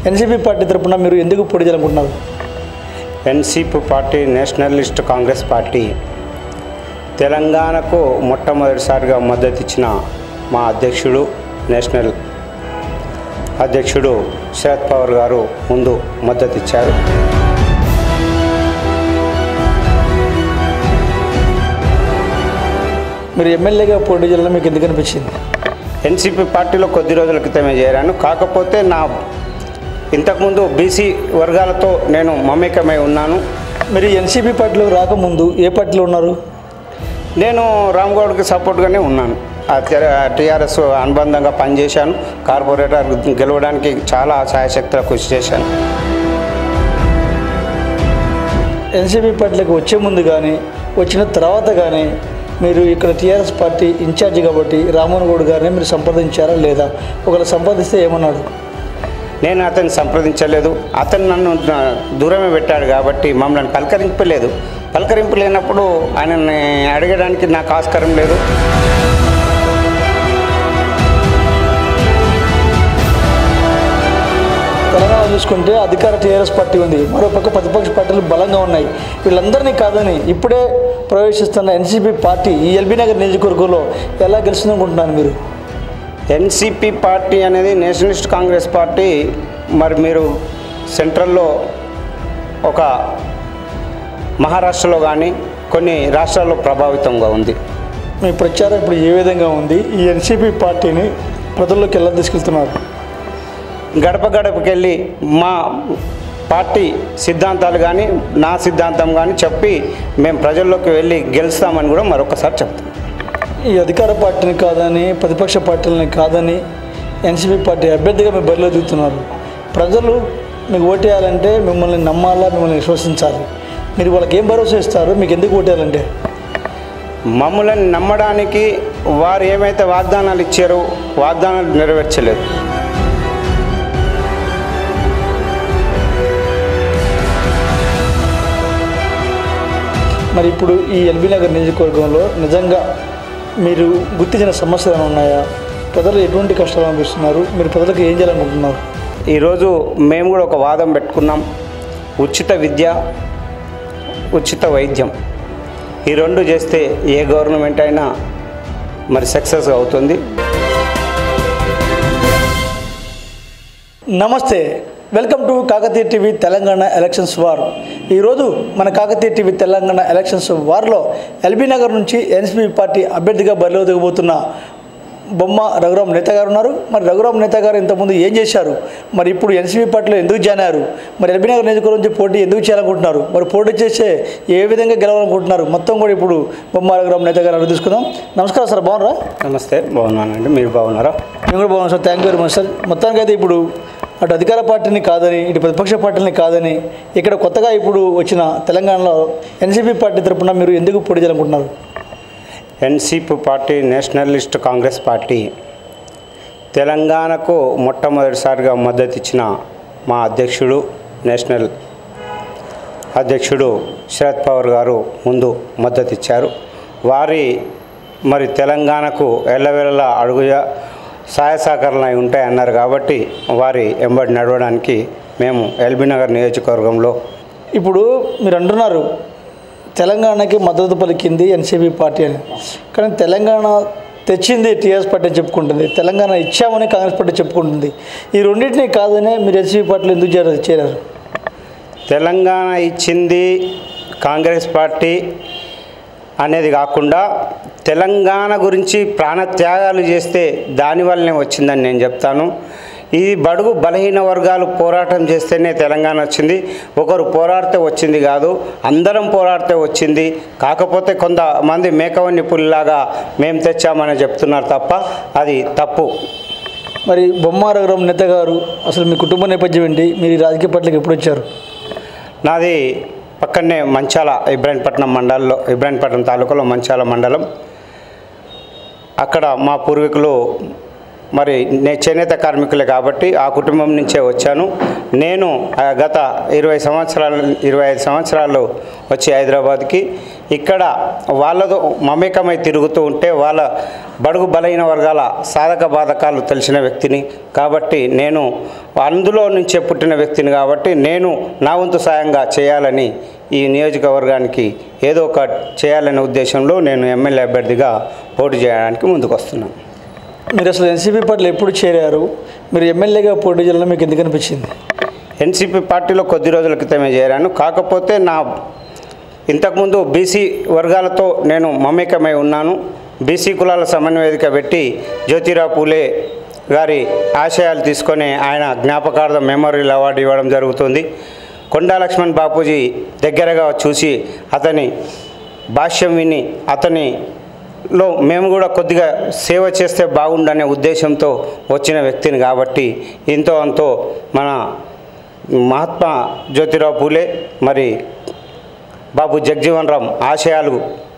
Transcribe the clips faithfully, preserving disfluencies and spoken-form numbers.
NCP party తరపున మీరు ఎందుకు పోటీ చేయాలనుకుంటున్నారు? NCP party nationalist Congress party తెలంగాణకు మొట్టమొదటిసారిగా మద్దతు ఇచ్చిన మా అధ్యక్షుడు నేషనల్ అధ్యక్షుడు శరద్ పవార్ గారు ముందు మద్దతు ఇచ్చారు. మీరు ఎమ్మెల్యేగా పోటీ చేయాలని మీకు ఎందుకు అనిపించింది? ఎన్సీపీ పార్టీలో కొద్ది రోజుల క్రితమే చేరాను. కాకపోతే నా ఇంతకుముందు బీసీ వర్గాలతో నేను మమేకమై ఉన్నాను. మీరు ఎన్సీపీ పార్టీలో రాకముందు ఏ పార్టీలో ఉన్నారు? నేను రామ్గౌడ్కి సపోర్ట్గానే ఉన్నాను. టీఆర్ఎస్ అనుబంధంగా పనిచేశాను. కార్పొరేటర్ గెలవడానికి చాలా సాయశక్తుల కృషి చేశాను. ఎన్సీపీ పార్టీలకు వచ్చే ముందు కానీ వచ్చిన తర్వాత కానీ మీరు ఇక్కడ టీఆర్ఎస్ పార్టీ ఇన్ఛార్జి కాబట్టి రామ్మోహన్ గౌడ్ గారిని మీరు సంప్రదించారా లేదా? ఒకవేళ సంప్రదిస్తే ఏమన్నాడు? నేను అతన్ని సంప్రదించలేదు. అతను నన్ను దూరమే పెట్టాడు కాబట్టి మమ్మల్ని పలకరింపలేదు. పలకరింపు లేనప్పుడు ఆయనని అడగడానికి నాకు ఆస్కారం లేదు. తెలంగాణ చూసుకుంటే అధికార టీఆర్ఎస్ పార్టీ ఉంది, మరోపక్క ప్రతిపక్ష పార్టీలు బలంగా ఉన్నాయి. వీళ్ళందరినీ కాదని ఇప్పుడే ప్రవేశిస్తున్న ఎన్సీపీ పార్టీ ఈ ఎల్బీ నగర్ నియోజకవర్గంలో ఎలా గెలుస్తుందనుకుంటున్నారు మీరు? ఎన్సీపీ పార్టీ అనేది నేషనలిస్ట్ కాంగ్రెస్ పార్టీ. మరి మీరు సెంట్రల్లో ఒక మహారాష్ట్రలో కానీ కొన్ని రాష్ట్రాల్లో ప్రభావితంగా ఉంది. మీ ప్రచారం ఇప్పుడు ఏ విధంగా ఉంది? ఈ ఎన్సీపీ పార్టీని ప్రజల్లోకి ఎలా తీసుకెళ్తున్నారు? గడప గడపకి వెళ్ళి మా పార్టీ సిద్ధాంతాలు కానీ నా సిద్ధాంతం కానీ చెప్పి మేము ప్రజల్లోకి వెళ్ళి గెలుస్తామని కూడా మరొకసారి చెప్తాం. ఈ అధికార పార్టీని కాదని ప్రతిపక్ష పార్టీలని కాదని ఎన్సీపీ పార్టీ అభ్యర్థిగా మీరు బరిలో దిగుతున్నారు. ప్రజలు మీకు ఓటేయాలంటే మిమ్మల్ని నమ్మాలా, మిమ్మల్ని విశ్వసించాలి. మీరు వాళ్ళకి ఏం భరోసా ఇస్తారు? మీకు ఎందుకు ఓటేయాలంటే? మమ్మల్ని నమ్మడానికి వారు ఏమైతే వాగ్దానాలు ఇచ్చారో వాగ్దానాలు నెరవేర్చలేదు. మరి ఇప్పుడు ఈ ఎల్బీ నగర్ నియోజకవర్గంలో నిజంగా మీరు గుర్తించిన సమస్యలు ఏమైనా ఉన్నాయా? ప్రజలు ఎటువంటి కష్టాలు అనిపిస్తున్నారు? మీరు ప్రజలకు ఏం చేయాలనుకుంటున్నారు? ఈరోజు మేము కూడా ఒక వాదం పెట్టుకున్నాం. ఉచిత విద్య, ఉచిత వైద్యం ఈ రెండు చేస్తే ఏ గవర్నమెంట్ అయినా మరి సక్సెస్ అవుతుంది. Namaste, welcome to Kakatiya TV Telangana elections war. ఈరోజు మన కాకతీయ టీవీ తెలంగాణ ఎలక్షన్స్ వార్లో ఎల్బీ నగర్ నుంచి ఎన్సీపీ పార్టీ అభ్యర్థిగా బరిలో దిగబోతున్న బొమ్మ రఘురాం నేత గారు ఉన్నారు. మరి రఘురాం నేత గారు ఇంతకుముందు ఏం చేశారు, మరి ఇప్పుడు ఎన్సీపీ పార్టీలో ఎందుకు జాయిన్ అయ్యారు, మరి ఎల్బీ నగర్ నియోజకవర్గం నుంచి పోటీ ఎందుకు చేయాలనుకుంటున్నారు, మరి పోటీ చేసే ఏ విధంగా గెలవాలనుకుంటున్నారు, మొత్తం కూడా ఇప్పుడు బొమ్మ రఘురాం నేత గారు అడుగు తీసుకుందాం. నమస్కారం సార్, బాగున్నారా? నమస్తే, బాగున్నానండి. మీరు బాగున్నారా? మేము కూడా బాగున్నాం sir, thank you very much sir. మొత్తానికి అయితే ఇప్పుడు అటు అధికార పార్టీని కాదని ఇటు ప్రతిపక్ష పార్టీని కాదని ఇక్కడ కొత్తగా ఇప్పుడు వచ్చిన తెలంగాణలో ఎన్సీపీ పార్టీ తరపున మీరు ఎందుకు పోటీ చేయాలనుకుంటున్నారు? NCP party nationalist Congress party తెలంగాణకు మొట్టమొదటిసారిగా మద్దతు ఇచ్చిన మా అధ్యక్షుడు నేషనల్ అధ్యక్షుడు శరద్ పవార్ గారు ముందు మద్దతు ఇచ్చారు. వారి మరి తెలంగాణకు ఎల్లవెల్లలా అడుగుజా సహాయ సహకారాలు అయి ఉంటాయి అన్నారు కాబట్టి వారి ఎంబడి నడవడానికి మేము ఎల్బీ నగర్ నియోజకవర్గంలో ఇప్పుడు మీరు అంటున్నారు తెలంగాణకి మద్దతు పలికింది ఎన్సీపీ పార్టీ అని, కానీ తెలంగాణ తెచ్చింది టీఆర్ఎస్ పార్టీ చెప్పుకుంటుంది, తెలంగాణ ఇచ్చామని కాంగ్రెస్ పార్టీ చెప్పుకుంటుంది. ఈ రెండింటినీ కాదనే మీరు ఎన్సీపీ పార్టీలో ఎందుకు చేరారు చేరారు తెలంగాణ ఇచ్చింది కాంగ్రెస్ పార్టీ అనేది కాకుండా తెలంగాణ గురించి ప్రాణత్యాగాలు చేస్తే దానివల్లనే వచ్చిందని నేను చెప్తాను. ఈ బడుగు బలహీన వర్గాలు పోరాటం చేస్తేనే తెలంగాణ వచ్చింది. ఒకరు పోరాడితే వచ్చింది కాదు, అందరం పోరాడితే వచ్చింది. కాకపోతే కొంతమంది మేకవన్ని పుల్లాగా మేము తెచ్చామని చెప్తున్నారు తప్ప అది తప్పు. మరి బొమ్మ రఘురాం నేత గారు అసలు మీ కుటుంబ నేపథ్యం ఏంటి? మీరు ఈ రాజకీయ పార్టీలకు ఎప్పుడు వచ్చారు? నాది పక్కనే మంచాల ఇబ్రాహీంపట్నం మండలంలో ఇబ్రాహీంపట్నం తాలూకాలో మంచాల మండలం. అక్కడ మా పూర్వీకులు మరి నే చేనేత కార్మికులే కాబట్టి ఆ కుటుంబం నుంచే వచ్చాను. నేను గత ఇరవై సంవత్సరాలు ఇరవై ఐదు సంవత్సరాలు వచ్చి హైదరాబాద్కి ఇక్కడ వాళ్ళతో మమేకమై తిరుగుతూ ఉంటే వాళ్ళ బడుగు బలైన వర్గాల సాధక బాధకాలు తెలిసిన వ్యక్తిని కాబట్టి నేను అందులో నుంచే పుట్టిన వ్యక్తిని కాబట్టి నేను నా వంతు సాయంగా చేయాలని ఈ నియోజకవర్గానికి ఏదో ఒక చేయాలనే ఉద్దేశంలో నేను ఎమ్మెల్యే అభ్యర్థిగా పోటీ చేయడానికి ముందుకు వస్తున్నాను. మీరు అసలు ఎన్సీపీ పార్టీలో ఎప్పుడు చేరారు? మీరు ఎమ్మెల్యేగా పోటీ చేయాలని మీకు ఎందుకు అనిపించింది? ఎన్సీపీ పార్టీలో కొద్ది రోజుల క్రితమే చేరాను. కాకపోతే నా ఇంతకుముందు బీసీ వర్గాలతో నేను మమేకమై ఉన్నాను. బీసీ కులాల సమన్వయక పెట్టి జ్యోతిరావు పూలే గారి ఆశయాలు తీసుకొని ఆయన జ్ఞాపకార్థం మెమోరియల్ అవార్డు ఇవ్వడం జరుగుతుంది. కొండా లక్ష్మణ్ బాపూజీ దగ్గరగా చూసి అతని భాష్యం విని అతనిలో మేము కూడా కొద్దిగా సేవ చేస్తే బాగుండనే ఉద్దేశంతో వచ్చిన వ్యక్తిని కాబట్టి ఇంతో అంతో మన మహాత్మా జ్యోతిరావు పూలే మరి బాబు జగజీవన్ రామ్ ఆశయాలు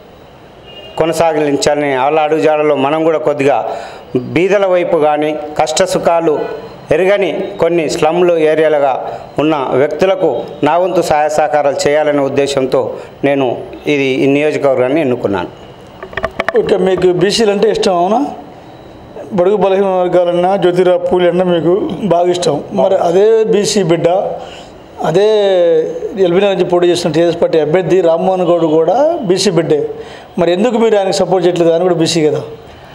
కొనసాగించాలని వాళ్ళ అడుగుజాడలో మనం కూడా కొద్దిగా బీదల వైపు కానీ కష్ట సుఖాలు ఎరగని కొన్ని స్లమ్లు ఏరియాలుగా ఉన్న వ్యక్తులకు నా వంతు సహాయ సహకారాలు చేయాలనే ఉద్దేశంతో నేను ఇది ఈ నియోజకవర్గాన్ని ఎన్నుకున్నాను. ఓకే, మీకు బీసీలు అంటే ఇష్టం అవునా? బడుగు బలహీన వర్గాలన్నా జ్యోతిరావు పూలే అన్నా మీకు బాగా ఇష్టం. మరి అదే బీసీ బిడ్డ అదే ఎల్బీ నగర్ నుంచి పోటీ చేసిన టీఆర్ఎస్ పార్టీ అభ్యర్థి రామ్మోహన్ గౌడ్ కూడా బీసీ బిడ్డే. మరి ఎందుకు మీరు ఆయనకు సపోర్ట్ చేయట్లేదు? ఆయన కూడా బీసీ కదా.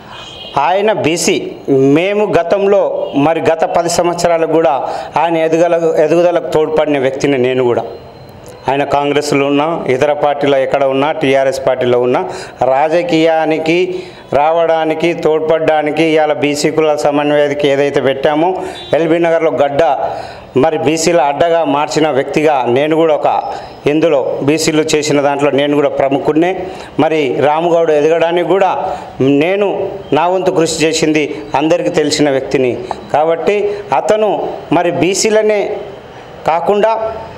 ఆయన బీసీ. మేము గతంలో మరి గత పది సంవత్సరాలకు కూడా ఆయన ఎదుగల ఎదుగుదలకు తోడ్పడిన వ్యక్తిని నేను కూడా. ఆయన కాంగ్రెస్లో ఉన్నా ఇతర పార్టీలో ఎక్కడ ఉన్నా టీఆర్ఎస్ పార్టీలో ఉన్నా రాజకీయానికి రావడానికి తోడ్పడడానికి ఇవాళ బీసీ కుల సమన్వయానికి ఏదైతే పెట్టామో ఎల్బీ నగర్లో గడ్డ మరి బీసీల అడ్డగా మార్చిన వ్యక్తిగా నేను కూడా ఒక ఇందులో బీసీలు చేసిన దాంట్లో నేను కూడా ప్రముఖుడినే. మరి రాముగౌడ్ ఎదగడానికి కూడా నేను నా వంతు కృషి చేసింది అందరికీ తెలిసిన వ్యక్తిని కాబట్టి అతను మరి బీసీలనే కాకుండా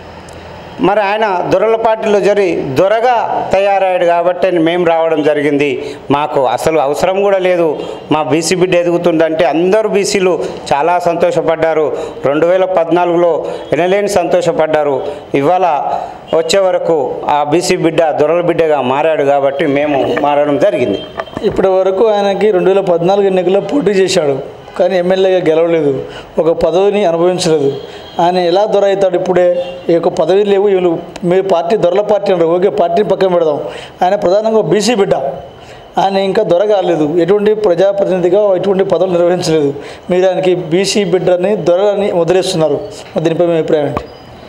మరి ఆయన దొరల పార్టీలో జరి దొరగా తయారయ్యాడు కాబట్టి మేము రావడం జరిగింది. మాకు అసలు అవసరం కూడా లేదు. మా బీసీ బిడ్డ ఎదుగుతుందంటే అందరూ బీసీలు చాలా సంతోషపడ్డారు. రెండు వేల పద్నాలుగులో ఎనలేని సంతోషపడ్డారు. ఇవాళ వచ్చే వరకు ఆ బీసీ బిడ్డ దొరల బిడ్డగా మారాడు కాబట్టి మేము మారడం జరిగింది. ఇప్పటి వరకు ఆయనకి రెండు వేల పద్నాలుగు ఎన్నికల్లో పోటీ చేశాడు కానీ ఎమ్మెల్యేగా గెలవలేదు, ఒక పదవిని అనుభవించలేదు. ఆయన ఎలా దొర అవుతాడు? ఇప్పుడే ఈ యొక్క పదవి లేవు. వీళ్ళు మీ పార్టీ దొరల పార్టీ అంటారు, ఓకే పార్టీని పక్కన పెడదాం. ఆయన ప్రధానంగా బీసీ బిడ్డ, ఆయన ఇంకా దొర కాలేదు, ఎటువంటి ప్రజాప్రతినిధిగా ఎటువంటి పదవులు నిర్వహించలేదు. మీరు ఆయనకి బీసీ బిడ్డని దొరని వదిలేస్తున్నారు. దీనిపై మీ అభిప్రాయం ఏంటి?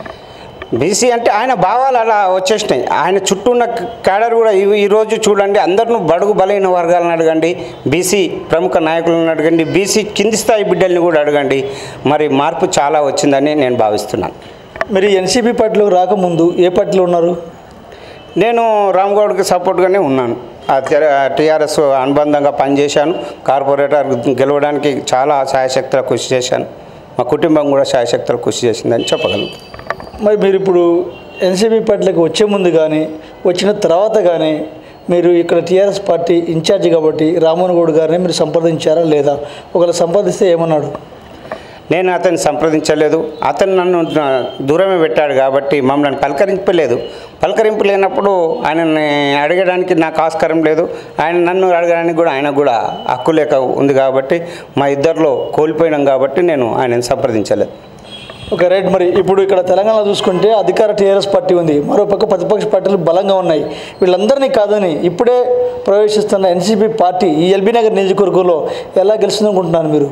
బీసీ అంటే ఆయన భావాలు అలా వచ్చేసినాయి. ఆయన చుట్టూ ఉన్న క్యాడర్ కూడా ఈరోజు చూడండి, అందరిని బడుగు బలైన వర్గాలను అడగండి, బీసీ ప్రముఖ నాయకులను అడగండి, బీసీ కింది స్థాయి బిడ్డల్ని కూడా అడగండి. మరి మార్పు చాలా వచ్చిందని నేను భావిస్తున్నాను. మీరు ఎన్సీపీ పార్టీలో రాకముందు ఏ పార్టీలో ఉన్నారు? నేను రామ్గౌడ్కి సపోర్ట్గానే ఉన్నాను. టీఆర్ఎస్ అనుబంధంగా పనిచేశాను. కార్పొరేటర్ గెలవడానికి చాలా శాయశక్తుల కృషి చేశాను. మా కుటుంబం కూడా శాయశక్తుల కృషి చేసిందని చెప్పగలను. మరి మీరు ఇప్పుడు ఎన్సీపీ పార్టీలకు వచ్చే ముందు కానీ వచ్చిన తర్వాత కానీ మీరు ఇక్కడ టీఆర్ఎస్ పార్టీ ఇన్ఛార్జి కాబట్టి రామ్మోహన్ గౌడ్ గారిని మీరు సంప్రదించారా లేదా? ఒకవేళ సంప్రదిస్తే ఏమన్నాడు? నేను అతన్ని సంప్రదించలేదు. అతను నన్ను దూరమే పెట్టాడు కాబట్టి మమ్మల్ని పలకరింపలేదు. పలకరింపు లేనప్పుడు ఆయనని అడగడానికి నాకు ఆస్కారం లేదు. ఆయన నన్ను అడగడానికి కూడా ఆయన కూడా హక్కు లేక ఉంది కాబట్టి మా ఇద్దరిలో కోల్పోయినాం కాబట్టి నేను ఆయనను సంప్రదించలేదు. Okay right. మరి ఇప్పుడు ఇక్కడ తెలంగాణలో చూసుకుంటే అధికార టీఆర్ఎస్ పార్టీ ఉంది, మరోపక్క ప్రతిపక్ష పార్టీలు బలంగా ఉన్నాయి. వీళ్ళందరినీ కాదని ఇప్పుడే ప్రవేశిస్తున్న ఎన్సీపీ పార్టీ ఈ ఎల్బీ నగర్ నియోజకవర్గంలో ఎలా గెలుస్తుందనుకుంటున్నారు మీరు?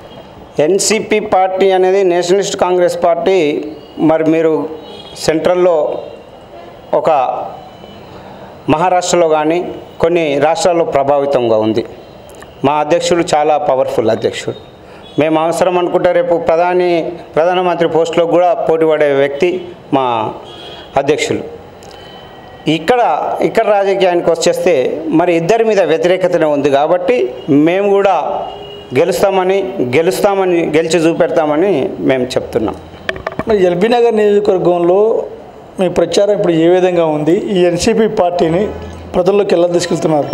ఎన్సీపీ పార్టీ అనేది నేషనలిస్ట్ కాంగ్రెస్ పార్టీ. మరి మీరు సెంట్రల్లో ఒక మహారాష్ట్రలో కానీ కొన్ని రాష్ట్రాల్లో ప్రభావితంగా ఉంది. మా అధ్యక్షుడు చాలా పవర్ఫుల్ అధ్యక్షుడు. మేము అవసరం అనుకుంటే రేపు ప్రధాని ప్రధానమంత్రి పోస్టులో కూడా పోటీ పడే వ్యక్తి మా అధ్యక్షులు. ఇక్కడ ఇక్కడ రాజకీయానికి వచ్చేస్తే మరి ఇద్దరి మీద వ్యతిరేకతనే ఉంది కాబట్టి మేము కూడా గెలుస్తామని గెలుస్తామని గెలిచి చూపెడతామని మేము చెప్తున్నాం. మరి ఎల్బీ నగర్ నియోజకవర్గంలో మీ ప్రచారం ఇప్పుడు ఏ విధంగా ఉంది? ఈ ఎన్సీపీ పార్టీని ప్రజల్లోకి ఎలా తీసుకెళ్తున్నారు?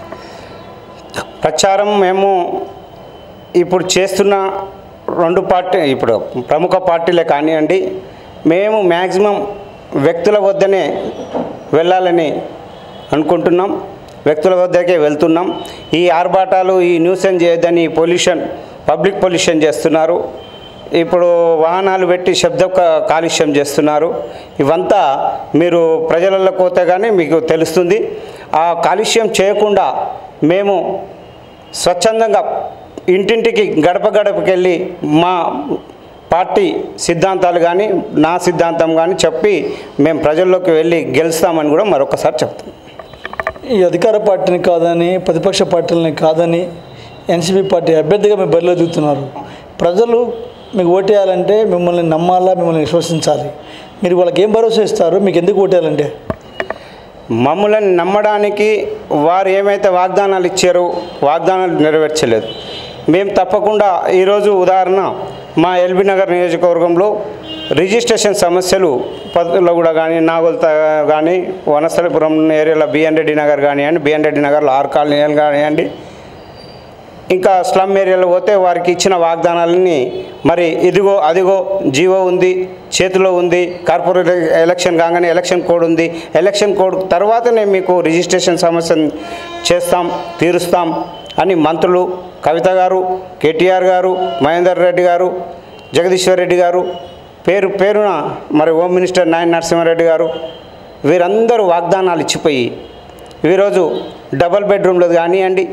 ప్రచారం మేము ఇప్పుడు చేస్తున్న రెండు పార్టీ ఇప్పుడు ప్రముఖ పార్టీలే కానివ్వండి, మేము మ్యాక్సిమం వ్యక్తుల వద్దనే వెళ్ళాలని అనుకుంటున్నాం, వ్యక్తుల వద్దకే వెళ్తున్నాం. ఈ ఆర్భాటాలు, ఈ న్యూసెన్స్ చేయొద్దని పొల్యూషన్, పబ్లిక్ పొల్యూషన్ చేస్తున్నారు. ఇప్పుడు వాహనాలు పెట్టి శబ్ద కాలుష్యం చేస్తున్నారు. ఇవంతా మీరు ప్రజలలో పోతే కానీ మీకు తెలుస్తుంది. ఆ కాలుష్యం చేయకుండా మేము స్వచ్ఛందంగా ఇంటింటికి గడప గడపకి వెళ్ళి మా పార్టీ సిద్ధాంతాలు కానీ నా సిద్ధాంతం కానీ చెప్పి మేము ప్రజల్లోకి వెళ్ళి గెలుస్తామని కూడా మరొకసారి చెప్తాం. ఈ అధికార పార్టీని కాదని, ప్రతిపక్ష పార్టీలని కాదని ఎన్సీపీ పార్టీ అభ్యర్థిగా మీరు బరిలో దిగుతున్నారు. ప్రజలు మీకు ఓటేయాలంటే మిమ్మల్ని నమ్మాలా, మిమ్మల్ని విశ్వసించాలి. మీరు వాళ్ళకి ఏం భరోసా ఇస్తారు? మీకు ఎందుకు ఓటేయాలంటే? మమ్మల్ని నమ్మడానికి వారు ఏమైతే వాగ్దానాలు ఇచ్చారో వాగ్దానాలు నెరవేర్చలేదు. మేము తప్పకుండా ఈరోజు ఉదాహరణ మా ఎల్బీ నగర్ నియోజకవర్గంలో రిజిస్ట్రేషన్ సమస్యలు పద్ధతిలో కూడా కానీ నాగోల్తా కానీ వనస్థలిపురం ఏరియాలో బిఎన్ రెడ్డి నగర్ కానివ్వండి, బిఎన్ రెడ్డి నగర్లో ఆరు కాలనీలు కానివ్వండి, ఇంకా స్లమ్ ఏరియాలో పోతే వారికి ఇచ్చిన వాగ్దానాలని మరి ఇదిగో అదిగో జీవో ఉంది, చేతిలో ఉంది, కార్పొరేట్ ఎలక్షన్ కాగానే ఎలక్షన్ కోడ్ ఉంది, ఎలక్షన్ కోడ్ తర్వాతనే మీకు రిజిస్ట్రేషన్ సమస్యను చేస్తాం, తీరుస్తాం అని మంత్రులు కవిత గారు, కేటీఆర్ గారు, మహేందర్ రెడ్డి గారు, జగదీశ్వర్ రెడ్డి గారు, పేరు పేరున మరి హోమ్ మినిస్టర్ నాయన నరసింహారెడ్డి గారు, వీరందరూ వాగ్దానాలు ఇచ్చిపోయి ఈరోజు డబల్ బెడ్రూమ్లు కానివ్వండి,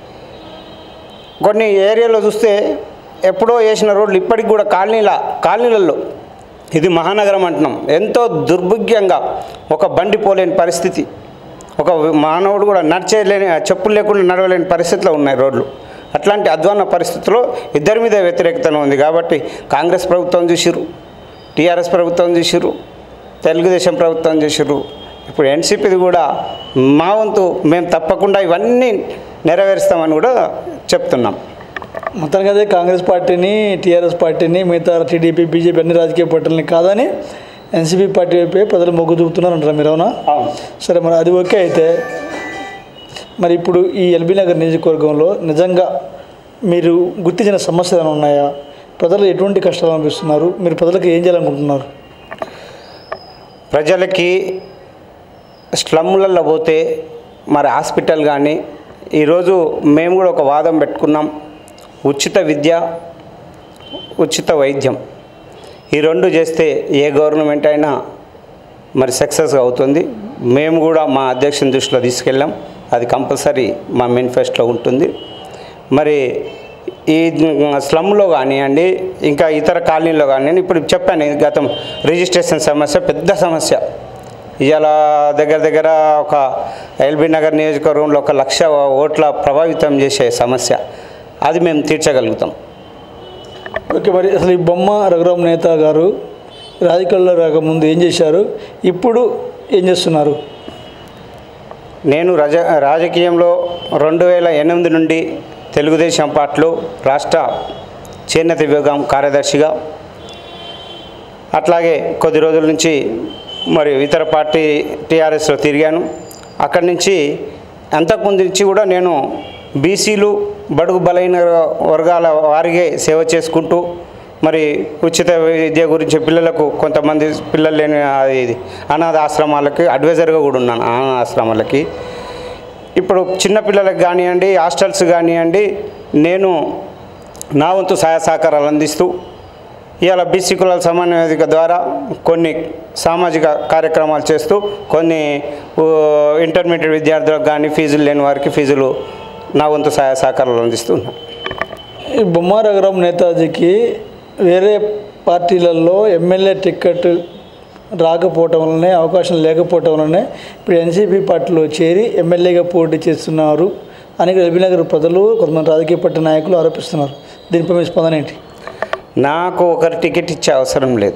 కొన్ని ఏరియాలో చూస్తే ఎప్పుడో వేసిన రోడ్లు ఇప్పటికి కూడా కాలనీల కాలనీలలో, ఇది మహానగరం అంటున్నాం, ఎంతో దుర్భాగ్యంగా ఒక బండి పోలేని పరిస్థితి, ఒక మానవుడు కూడా నడిచేలేని, చెప్పులు లేకుండా నడవలేని పరిస్థితిలో ఉన్నాయి రోడ్లు. అట్లాంటి అధ్వాన పరిస్థితుల్లో ఇద్దరి మీద వ్యతిరేకత ఉంది. కాబట్టి కాంగ్రెస్ ప్రభుత్వం చూసిర్రు, టీఆర్ఎస్ ప్రభుత్వం చూసిర్రు, తెలుగుదేశం ప్రభుత్వం చూసిర్రు, ఇప్పుడు ఎన్సీపీది కూడా మా వంతు మేము తప్పకుండా ఇవన్నీ నెరవేరుస్తామని కూడా చెప్తున్నాం. మొత్తానికి అదే కాంగ్రెస్ పార్టీని, టీఆర్ఎస్ పార్టీని, మిగతా టీడీపీ, బీజేపీ అన్ని రాజకీయ పార్టీలని కాదని ఎన్సీపీ పార్టీ వైపే ప్రజలు మొగ్గు చూపుతున్నారు అంటారా మీరు? అవునా? సరే, మరి అది ఓకే అయితే మరి ఇప్పుడు ఈ ఎల్బీ నగర్ నియోజకవర్గంలో నిజంగా మీరు గుర్తించిన సమస్యలు ఏమైనా ఉన్నాయా? ప్రజలు ఎటువంటి కష్టాలు అనిపిస్తున్నారు? మీరు ప్రజలకు ఏం చేయాలనుకుంటున్నారు? ప్రజలకి స్లమ్లలో పోతే మరి హాస్పిటల్ కానీ, ఈరోజు మేము కూడా ఒక వాదం పెట్టుకున్నాం, ఉచిత విద్య, ఉచిత వైద్యం, ఈ రెండు చేస్తే ఏ గవర్నమెంట్ అయినా మరి సక్సెస్గా అవుతుంది. మేము కూడా మా అధ్యక్షుని దృష్టిలో తీసుకెళ్ళాం, అది కంపల్సరీ మా మేనిఫెస్టోలో ఉంటుంది. మరి ఈ స్లమ్లో కానివ్వండి, ఇంకా ఇతర కాలనీలో కానివ్వండి, ఇప్పుడు చెప్పాను గతం రిజిస్ట్రేషన్ సమస్య పెద్ద సమస్య. ఇవాళ దగ్గర దగ్గర ఒక ఎల్బీ నగర్ నియోజకవర్గంలో ఒక లక్ష ఓట్ల ప్రభావితం చేసే సమస్య, అది మేము తీర్చగలుగుతాం. ఓకే, మరి అసలు ఈ బొమ్మ రఘురాం నేత గారు రాజకీయాల్లో రాకముందు ఏం చేశారు, ఇప్పుడు ఏం చేస్తున్నారు? నేను రాజ రాజకీయంలో రెండు వేల ఎనిమిది నుండి తెలుగుదేశం పార్టీలో రాష్ట్ర చేనేత విభాగం కార్యదర్శిగా, అట్లాగే కొద్ది రోజుల నుంచి మరి ఇతర పార్టీ టీఆర్ఎస్లో తిరిగాను. అక్కడి నుంచి అంతకుముందు నుంచి కూడా నేను బీసీలు, బడుగు బలైన వర్గాల వారిగే సేవ చేసుకుంటూ మరి ఉచిత విద్య గురించి పిల్లలకు, కొంతమంది పిల్లలు లేని ఇది అనాథ ఆశ్రమాలకి అడ్వైజర్గా కూడా ఉన్నాను. అనాథ ఆశ్రమాలకి ఇప్పుడు చిన్నపిల్లలకు కానివ్వండి, హాస్టల్స్ కానివ్వండి, నేను నా వంతు సహాయ సహకారాలు అందిస్తూ ఇవాళ బీసీ కులాల సమన్వయ ద్వారా కొన్ని సామాజిక కార్యక్రమాలు చేస్తూ కొన్ని ఇంటర్మీడియట్ విద్యార్థులకు కానీ ఫీజులు లేని వారికి ఫీజులు నా వంతు సహాయ సహకారాలు అందిస్తున్నాను. ఈ బొమ్మ రఘురాం నేతాజీకి వేరే పార్టీలలో ఎమ్మెల్యే టికెట్ రాకపోవటం వల్లనే, అవకాశం లేకపోవటం వల్లనే ఇప్పుడు ఎన్సీపీ పార్టీలో చేరి ఎమ్మెల్యేగా పోటీ చేస్తున్నారు అని ఎల్బీ నగర్ ప్రజలు, కొంతమంది రాజకీయ పార్టీ నాయకులు ఆరోపిస్తున్నారు. దీనిపై మీ స్పందన ఏంటి? నాకు ఒకరి టికెట్ ఇచ్చే అవసరం లేదు.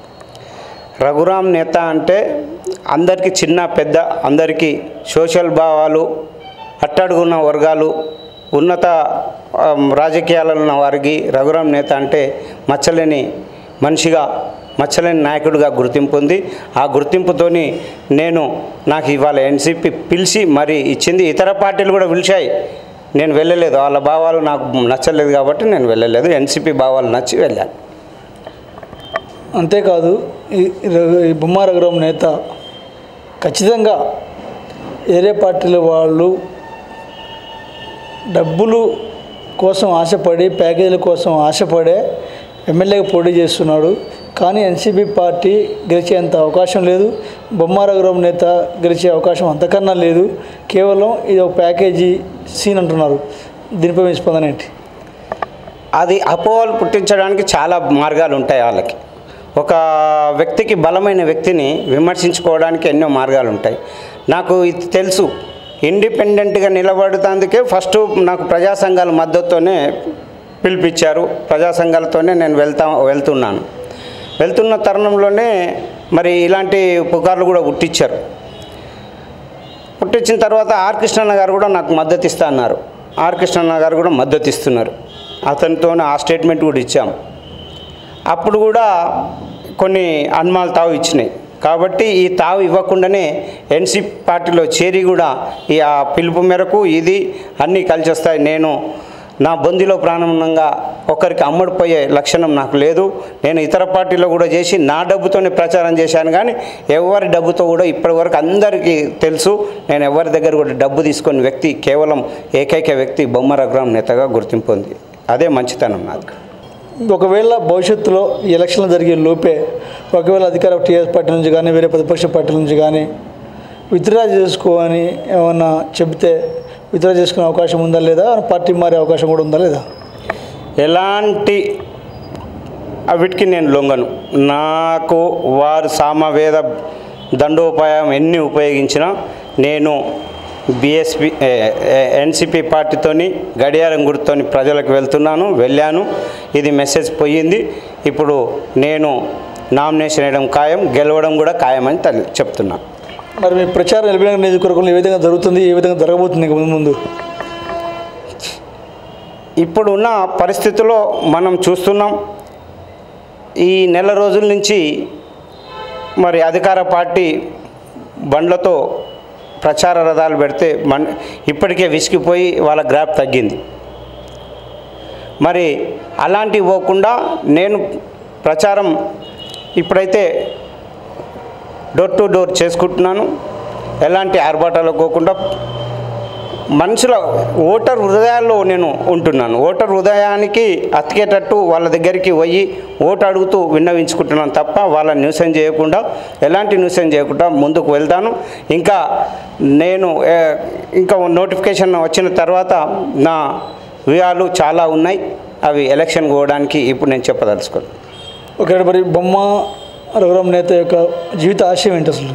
రఘురాం నేత అంటే అందరికీ, చిన్న పెద్ద అందరికీ సోషల్ భావాలు, అట్టడుగున్న వర్గాలు, ఉన్నత రాజకీయాలలో ఉన్న వారికి రఘురాం నేత అంటే మచ్చలేని మనిషిగా, మచ్చలేని నాయకుడిగా గుర్తింపు ఉంది. ఆ గుర్తింపుతోని నేను నాకు ఇవాళ ఎన్సీపీ పిలిచి మరి ఇచ్చింది. ఇతర పార్టీలు కూడా పిలిచాయి, నేను వెళ్ళలేదు. వాళ్ళ భావాలు నాకు నచ్చలేదు కాబట్టి నేను వెళ్ళలేదు. ఎన్సీపీ భావాలు నచ్చి వెళ్ళాను. అంతేకాదు ఈ బొమ్మ రఘురాం నేత ఖచ్చితంగా వేరే పార్టీల వాళ్ళు డబ్బులు కోసం ఆశపడి ప్యాకేజీల కోసం ఆశపడే ఎమ్మెల్యేగా పోటీ చేస్తున్నాడు. కానీ ఎన్సీపీ పార్టీ గెలిచేంత అవకాశం లేదు. బొమ్మ రఘురాం నేత గెలిచే అవకాశం అంతకన్నా లేదు. కేవలం ఇది ఒక ప్యాకేజీ సీన్ అంటున్నారు. దీనిపై మీ స్పందన ఏంటి? అది అపోహలు పుట్టించడానికి చాలా మార్గాలు ఉంటాయి. వాళ్ళకి ఒక వ్యక్తికి బలమైన వ్యక్తిని విమర్శించుకోవడానికి ఎన్నో మార్గాలు ఉంటాయి. నాకు ఇది తెలుసు. ఇండిపెండెంట్గా నిలబడుతందుకే ఫస్ట్ నాకు ప్రజా సంఘాల మద్దతుతోనే పిలిపించారు. ప్రజా సంఘాలతోనే నేను వెళ్తా వెళ్తున్నాను వెళ్తున్న తరుణంలోనే మరి ఇలాంటి పుకార్లు కూడా పుట్టించారు. పుట్టించిన తర్వాత ఆర్ కృష్ణన్న గారు కూడా నాకు మద్దతు ఇస్తా అన్నారు. ఆర్ కృష్ణన్న గారు కూడా మద్దతు ఇస్తున్నారు. అతనితో ఆ స్టేట్మెంట్ కూడా ఇచ్చాం. అప్పుడు కూడా కొన్ని అనుమానాలు తావు ఇచ్చినాయి. కాబట్టి ఈ తావు ఇవ్వకుండానే ఎన్సీపీ పార్టీలో చేరి కూడా ఈ ఆ పిలుపు మేరకు ఇది అన్నీ కలిసి వస్తాయి. నేను నా బొందిలో ప్రాణంగా ఒకరికి అమ్మడిపోయే లక్షణం నాకు లేదు. నేను ఇతర పార్టీలో కూడా చేసి నా డబ్బుతోనే ప్రచారం చేశాను. కానీ ఎవరి డబ్బుతో కూడా ఇప్పటివరకు అందరికీ తెలుసు. నేను ఎవరి దగ్గర కూడా డబ్బు తీసుకునే వ్యక్తి కేవలం ఏకైక వ్యక్తి బొమ్మ రఘురాం నేతగా గుర్తింపు ఉంది. అదే మంచితనం నాకు. ఒకవేళ భవిష్యత్తులో ఈ ఎలక్షన్లు జరిగే లోపే ఒకవేళ అధికార టీఆర్ఎస్ పార్టీ నుంచి కానీ వేరే ప్రతిపక్ష పార్టీల నుంచి కానీ విత్డ్రా చేసుకోని ఏమన్నా చెబితే విత్డ్రా చేసుకునే అవకాశం ఉందా లేదా? పార్టీ మారే అవకాశం కూడా ఉందా లేదా? ఎలాంటి వీటికి నేను లొంగను. నాకు వారు సామవేద దండోపాయం ఎన్ని ఉపయోగించినా నేను బీఎస్పీ ఎన్సీపీ పార్టీతోని గడియారం గుర్తుతోని ప్రజలకు వెళ్తున్నాను, వెళ్ళాను. ఇది మెసేజ్ పోయింది. ఇప్పుడు నేను నామినేషన్ వేయడం ఖాయం, గెలవడం కూడా ఖాయమని తల్లి చెప్తున్నాను. మరి మీ ప్రచారం ఎల్బీ నగర్ నియోజకవర్గంలో ఏ విధంగా జరుగుతుంది, ఏ విధంగా జరగబోతుంది ముందు ముందు? ఇప్పుడున్న పరిస్థితుల్లో మనం చూస్తున్నాం. ఈ నెల రోజుల నుంచి మరి అధికార పార్టీ బండ్లతో ప్రచార రథాలు పెడితే మన ఇప్పటికే విసిగిపోయి వాళ్ళ గ్రాఫ్ తగ్గింది. మరి అలాంటివి పోకుండా నేను ప్రచారం ఇప్పుడైతే డోర్ టు డోర్ చేసుకుంటున్నాను. ఎలాంటి ఆర్భాటాలు పోకుండా మనుషుల ఓటర్ హృదయాల్లో నేను ఉంటున్నాను. ఓటర్ హృదయానికి అతికేటట్టు వాళ్ళ దగ్గరికి పోయి ఓటు అడుగుతూ విన్నవించుకుంటున్నాను తప్ప వాళ్ళ న్యూసెన్స్ చేయకుండా, ఎలాంటి న్యూసెన్స్ చేయకుండా ముందుకు వెళ్తాను. ఇంకా నేను ఇంకా నోటిఫికేషన్ వచ్చిన తర్వాత నా వ్యూహాలు చాలా ఉన్నాయి. అవి ఎలక్షన్ పోవడానికి ఇప్పుడు నేను చెప్పదలుచుకోను. ఓకే, మరి బొమ్మ రఘురాం నేత యొక్క జీవిత ఆశయం ఏంటి అసలు?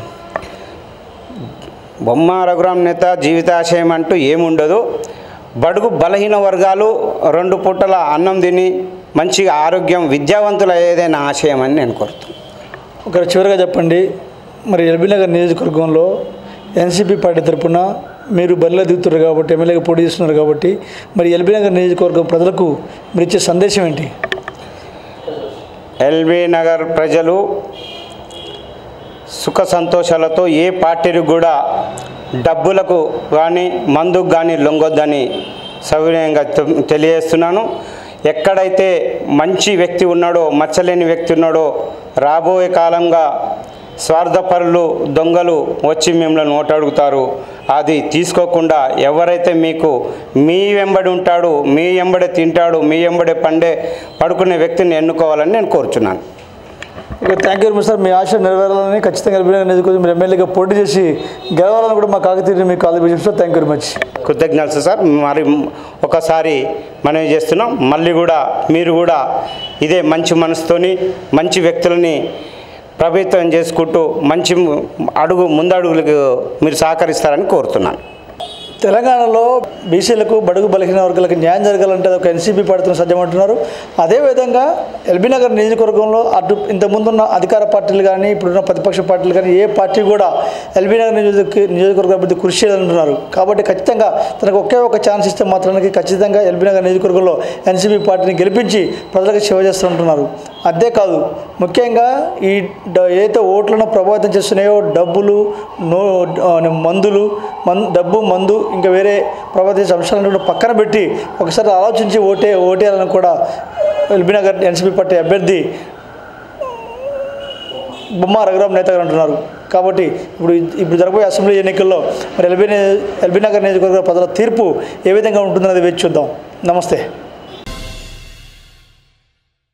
బొమ్మ రఘురాం నేత జీవితాశయం అంటూ ఏముండదు. బడుగు బలహీన వర్గాలు రెండు పూటల అన్నం తిని మంచిగా ఆరోగ్యం విద్యావంతులు అయ్యేదే నా ఆశయం అని నేను కోరుతున్నాను. ఒక చివరిగా చెప్పండి, మరి ఎల్బీ నగర్ నియోజకవర్గంలో ఎన్సీపీ పార్టీ తరఫున మీరు బరిలో దిగుతున్నారు కాబట్టి, ఎమ్మెల్యేగా పోటీ చేస్తున్నారు కాబట్టి, మరి ఎల్బీ నగర్ నియోజకవర్గం ప్రజలకు మీరు ఇచ్చే సందేశం ఏంటి? ఎల్బీ నగర్ ప్రజలు సుఖ సంతోషాలతో ఏ పార్టీకి కూడా డబ్బులకు కానీ మందుకు కానీ లొంగొద్దని సవినయంగా తెలియజేస్తున్నాను. ఎక్కడైతే మంచి వ్యక్తి ఉన్నాడో, మచ్చలేని వ్యక్తి ఉన్నాడో, రాబోయే కాలంగా స్వార్థపరులు దొంగలు వచ్చి మిమ్మల్ని ఓటు అడుగుతారు. అది తీసుకోకుండా ఎవరైతే మీకు మీ వెంబడి ఉంటాడు, మీ వెంబడే తింటాడు, మీ వెంబడే పండే పడుకునే వ్యక్తిని ఎన్నుకోవాలని నేను కోరుచున్నాను. Okay, thank you very much sir. మీ ఆశ నెరవేరాలని ఖచ్చితంగా ఎల్బీ నగర్ నియోజకవర్గం మీరు ఎమ్మెల్యేగా పోటీ చేసి గెలవాలని కూడా మా కాకతీయ మీకు కాల్ చేసి sir. Thank you very much. కృతజ్ఞతలు సార్. మరి ఒకసారి మనం చేస్తున్నాం. మళ్ళీ కూడా మీరు కూడా ఇదే మంచి మనసుతోని మంచి వ్యక్తులని ప్రభుత్వం చేసుకుంటూ మంచి అడుగు ముందడుగులకు మీరు సహకరిస్తారని కోరుతున్నాను. తెలంగాణలో బీసీలకు బడుగు బలహీన వర్గాలకు న్యాయం జరగాలంటే ఒక ఎన్సీపీ పార్టీతో సజ్జమంటున్నారు. అదేవిధంగా ఎల్బీ నగర్ నియోజకవర్గంలో అటు ఇంతకుముందున్న అధికార పార్టీలు కానీ ఇప్పుడున్న ప్రతిపక్ష పార్టీలు కానీ ఏ పార్టీ కూడా ఎల్బీ నగర్ నియోజక నియోజకవర్గ అభివృద్ధి కృషి చేయాలంటున్నారు. కాబట్టి ఖచ్చితంగా తనకు ఒకే ఒక ఛాన్స్ ఇస్తే మాత్రానికి ఖచ్చితంగా ఎల్బీ నగర్ నియోజకవర్గంలో ఎన్సీపీ పార్టీని గెలిపించి ప్రజలకు సేవ చేస్తుంటున్నారు. అంతేకాదు, ముఖ్యంగా ఈ ఏదైతే ఓట్లను ప్రభావితం చేస్తున్నాయో డబ్బులు, నో మందులు మన్ డబ్బు మందు ఇంకా వేరే ప్రభావిత అంశాలను కూడా పక్కన పెట్టి ఒకసారి ఆలోచించి ఓటే ఓటేయాలని కూడా ఎల్బీ నగర్ ఎన్సీపీ పార్టీ అభ్యర్థి బొమ్మ రఘురాం నేత గారు అంటున్నారు. కాబట్టి ఇప్పుడు ఇప్పుడు జరగబోయే అసెంబ్లీ ఎన్నికల్లో మరి ఎల్బీ ఎల్బీ నగర్ నియోజకవర్గ ప్రజల తీర్పు ఏ విధంగా ఉంటుందనేది వేచి చూద్దాం. నమస్తే.